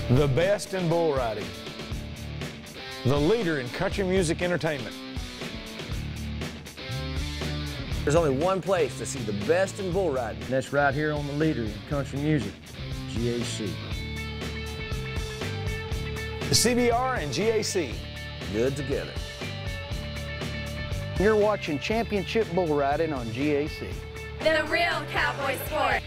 The best in bull riding. The leader in country music entertainment. There's only one place to see the best in bull riding. And that's right here on the leader in country music, GAC. The CBR and GAC. Good together. You're watching championship bull riding on GAC. The real cowboy sport.